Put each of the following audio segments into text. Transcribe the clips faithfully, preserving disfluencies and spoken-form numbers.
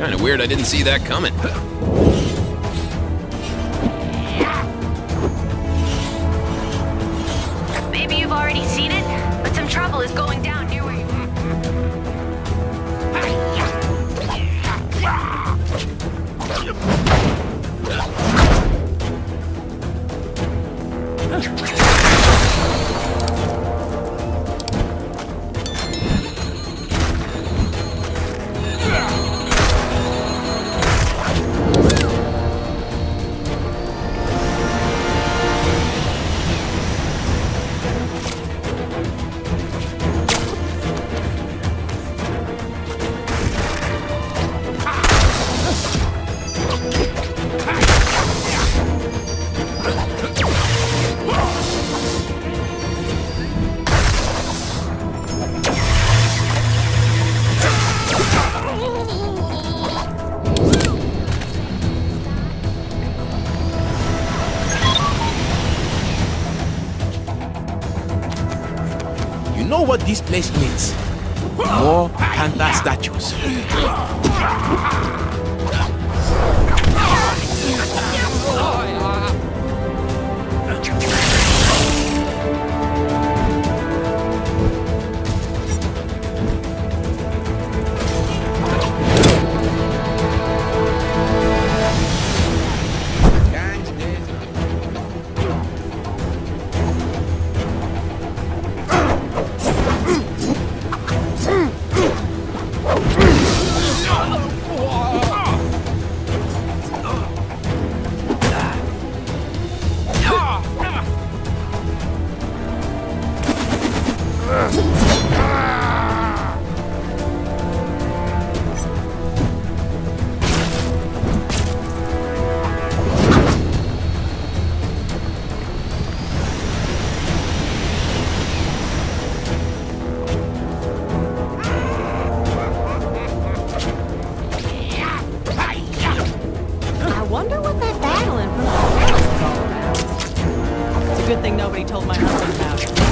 Kinda weird I didn't see that coming. Maybe you've already seen it, but some trouble is going down near where you You know what this place needs? More panther statues. Good thing nobody told my husband about it.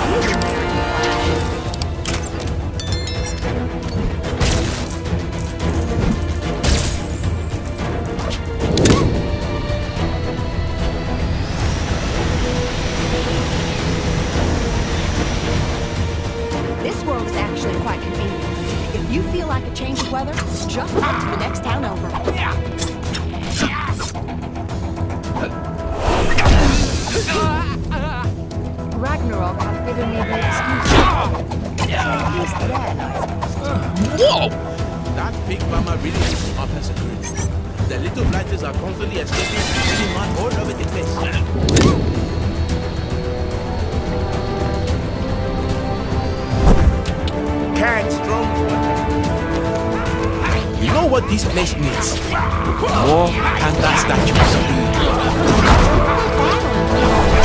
This world is actually quite convenient. If you feel like a change of weather, just head to the next town over. Ragnarok has given me the excuse. He's dead, I suppose. Whoa! That big mama really needs to up her security. The little blighters are constantly escaping and getting mad all over the place. Can't strong. You know what this place needs? More panther statues.